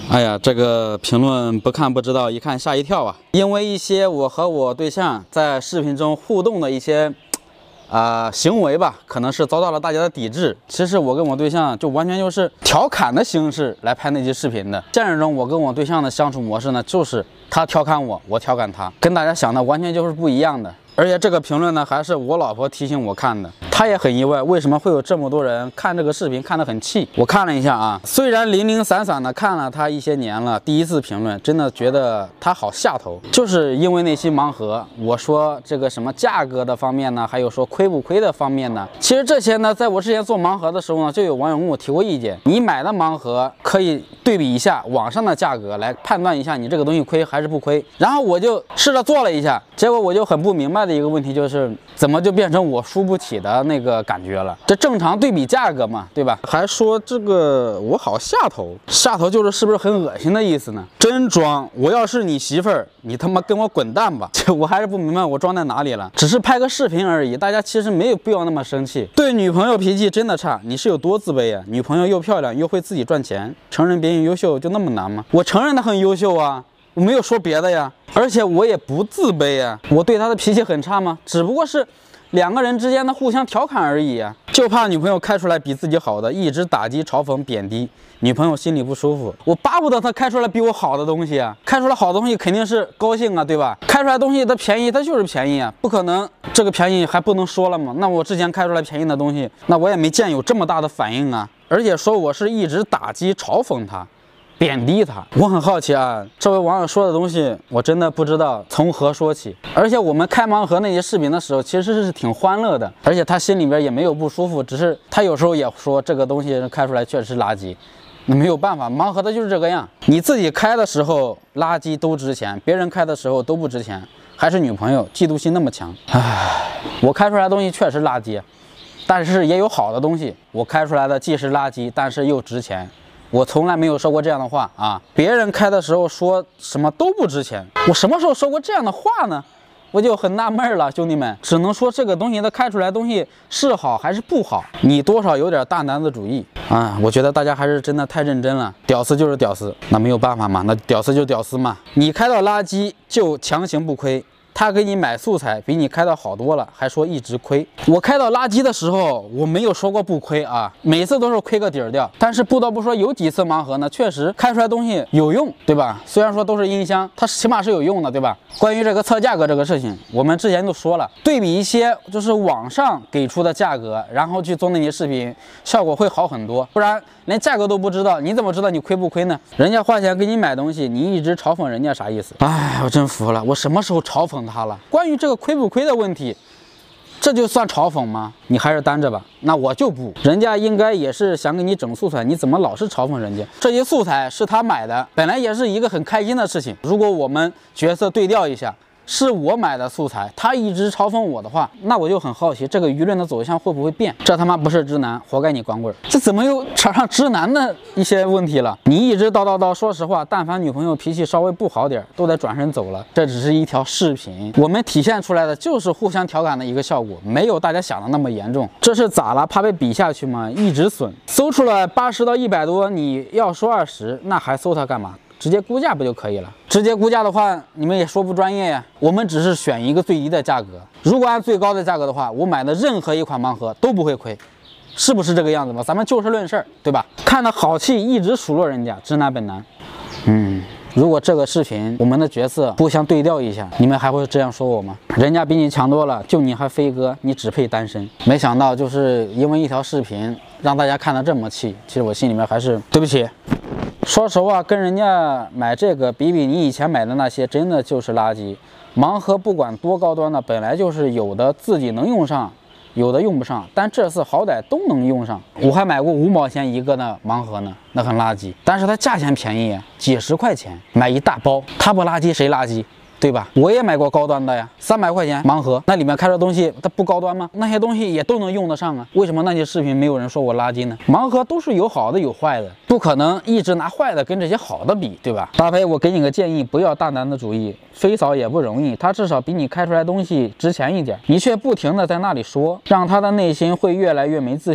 哎呀，这个评论不看不知道，一看吓一跳啊！因为一些我和我对象在视频中互动的一些行为吧，可能是遭到了大家的抵制。其实我跟我对象就完全就是调侃的形式来拍那期视频的。现实中我跟我对象的相处模式呢，就是他调侃我，我调侃他，跟大家想的完全就是不一样的。而且这个评论呢，还是我老婆提醒我看的，她也很意外，为什么会有这么多人看这个视频看得很气。我看了一下啊，虽然零零散散的看了他一些年了，第一次评论真的觉得他好下头，就是因为那期盲盒，我说这个什么价格的方面呢，还有说亏不亏的方面呢，其实这些呢，在我之前做盲盒的时候呢，就有网友跟我提过意见，你买的盲盒可以对比一下网上的价格来判断一下你这个东西亏还是不亏。然后我就试着做了一下，结果我就很不明白的一个问题就是，怎么就变成我输不起的那个感觉了？这正常对比价格嘛，对吧？还说这个我好下头，下头就是是不是很恶心的意思呢？真装！我要是你媳妇儿，你他妈跟我滚蛋吧！我还是不明白我装在哪里了，只是拍个视频而已，大家其实没有必要那么生气。对女朋友脾气真的差，你是有多自卑啊？女朋友又漂亮又会自己赚钱，承认别人优秀就那么难吗？我承认她很优秀啊。我没有说别的呀，而且我也不自卑呀。我对他的脾气很差吗？只不过是两个人之间的互相调侃而已啊。就怕女朋友开出来比自己好的，一直打击、嘲讽、贬低，女朋友心里不舒服。我巴不得她开出来比我好的东西啊，开出来好的东西肯定是高兴啊，对吧？开出来东西它便宜，它就是便宜啊，不可能这个便宜还不能说了吗？那我之前开出来便宜的东西，那我也没见有这么大的反应啊。而且说我是一直打击、嘲讽她。贬低他，我很好奇啊，这位网友说的东西，我真的不知道从何说起。而且我们开盲盒那些视频的时候，其实是挺欢乐的，而且他心里边也没有不舒服，只是他有时候也说这个东西开出来确实是垃圾，那没有办法，盲盒的就是这个样。你自己开的时候垃圾都值钱，别人开的时候都不值钱，还是女朋友嫉妒心那么强。唉，我开出来的东西确实垃圾，但是也有好的东西，我开出来的既是垃圾，但是又值钱。我从来没有说过这样的话啊！别人开的时候说什么都不值钱，我什么时候说过这样的话呢？我就很纳闷了，兄弟们，只能说这个东西它开出来的东西是好还是不好，你多少有点大男子主义啊！我觉得大家还是真的太认真了，屌丝就是屌丝，那没有办法嘛，那屌丝就屌丝嘛，你开到垃圾就强行不亏。他给你买素材比你开到好多了，还说一直亏。我开到垃圾的时候，我没有说过不亏啊，每次都是亏个底儿掉。但是不得不说，有几次盲盒呢，确实开出来东西有用，对吧？虽然说都是音箱，它起码是有用的，对吧？关于这个测价格这个事情，我们之前就说了，对比一些就是网上给出的价格，然后去做那些视频，效果会好很多。不然连价格都不知道，你怎么知道你亏不亏呢？人家花钱给你买东西，你一直嘲讽人家啥意思？哎，我真服了，我什么时候嘲讽他了？关于这个亏不亏的问题，这就算嘲讽吗？你还是单着吧。那我就不，人家应该也是想给你整素材，你怎么老是嘲讽人家？这些素材是他买的，本来也是一个很开心的事情。如果我们角色对调一下，是我买的素材，他一直嘲讽我的话，那我就很好奇，这个舆论的走向会不会变？这他妈不是直男，活该你光棍！这怎么又扯上直男的一些问题了？你一直叨叨叨，说实话，但凡女朋友脾气稍微不好点，都得转身走了。这只是一条视频，我们体现出来的就是互相调侃的一个效果，没有大家想的那么严重。这是咋了？怕被比下去吗？一直损，搜出了80到100多，你要说20，那还搜它干嘛？直接估价不就可以了？直接估价的话，你们也说不专业呀。我们只是选一个最低的价格，如果按最高的价格的话，我买的任何一款盲盒都不会亏，是不是这个样子吧？咱们就事论事，对吧？看得好气，一直数落人家，直男本男。如果这个视频我们的角色互相对调一下，你们还会这样说我吗？人家比你强多了，就你还飞哥，你只配单身。没想到就是因为一条视频让大家看得这么气，其实我心里面还是对不起。说实话，跟人家买这个比比你以前买的那些，真的就是垃圾。盲盒不管多高端的，本来就是有的自己能用上，有的用不上，但这次好歹都能用上。我还买过5毛钱一个的盲盒呢，那很垃圾，但是它价钱便宜，几十块钱买一大包，它不垃圾谁垃圾？对吧？我也买过高端的呀，300块钱盲盒，那里面开的东西它不高端吗？那些东西也都能用得上啊，为什么那些视频没有人说我垃圾呢？盲盒都是有好的有坏的，不可能一直拿坏的跟这些好的比，对吧？大飞，我给你个建议，不要大男子主义，飞嫂也不容易，他至少比你开出来东西值钱一点，你却不停的在那里说，让他的内心会越来越没自信。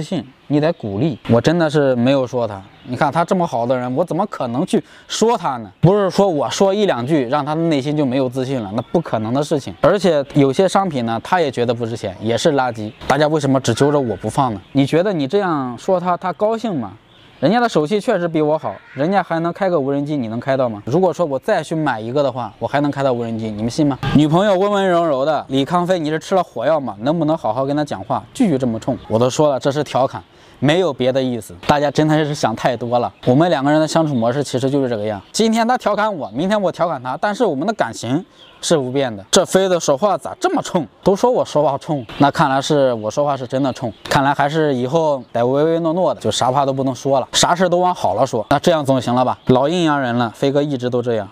你得鼓励。我真的是没有说他，你看他这么好的人，我怎么可能去说他呢？不是说我说一两句让他的内心就没有自信了，那不可能的事情。而且有些商品呢，他也觉得不值钱，也是垃圾。大家为什么只揪着我不放呢？你觉得你这样说他，他高兴吗？人家的手气确实比我好，人家还能开个无人机，你能开到吗？如果说我再去买一个的话，我还能开到无人机，你们信吗？女朋友温温柔柔的，李康飞，你是吃了火药吗？能不能好好跟他讲话，句句这么冲？我都说了，这是调侃，没有别的意思。大家真的是想太多了。我们两个人的相处模式其实就是这个样。今天他调侃我，明天我调侃他，但是我们的感情是不变的。这飞的说话咋这么冲？都说我说话冲，那看来是我说话是真的冲。看来还是以后得唯唯诺诺的，就啥话都不能说了，啥事都往好了说。那这样总行了吧？老阴阳人了，飞哥一直都这样。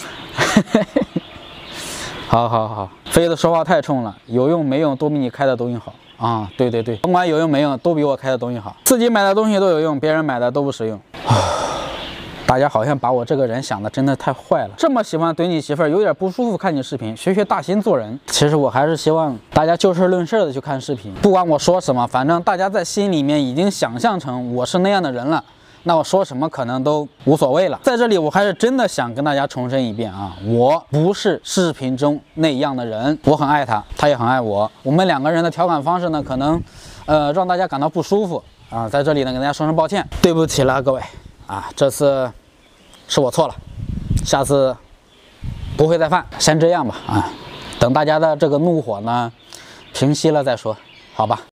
好，飞的说话太冲了，有用没用都比你开的东西好啊！对，甭管有用没用，都比我开的东西好。自己买的东西都有用，别人买的都不实用。大家好像把我这个人想的真的太坏了，这么喜欢怼你媳妇儿，有点不舒服。看你视频，学大新做人。其实我还是希望大家就事论事的去看视频，不管我说什么，反正大家在心里面已经想象成我是那样的人了，那我说什么可能都无所谓了。在这里，我还是真的想跟大家重申一遍啊，我不是视频中那样的人，我很爱他，他也很爱我。我们两个人的调侃方式呢，可能让大家感到不舒服啊，在这里呢跟大家说声抱歉，对不起了各位啊，这次是我错了，下次不会再犯。先这样吧啊，等大家的这个怒火呢平息了再说，好吧。